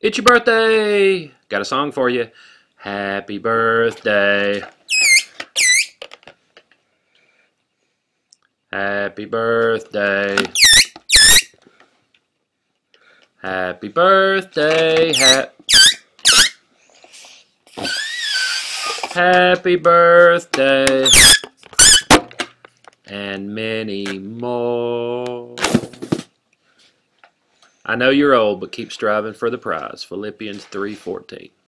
It's your birthday! Got a song for you. Happy birthday. Happy birthday. Happy birthday. Happy birthday. And many more. I know you're old, but keep striving for the prize. Philippians 3:14.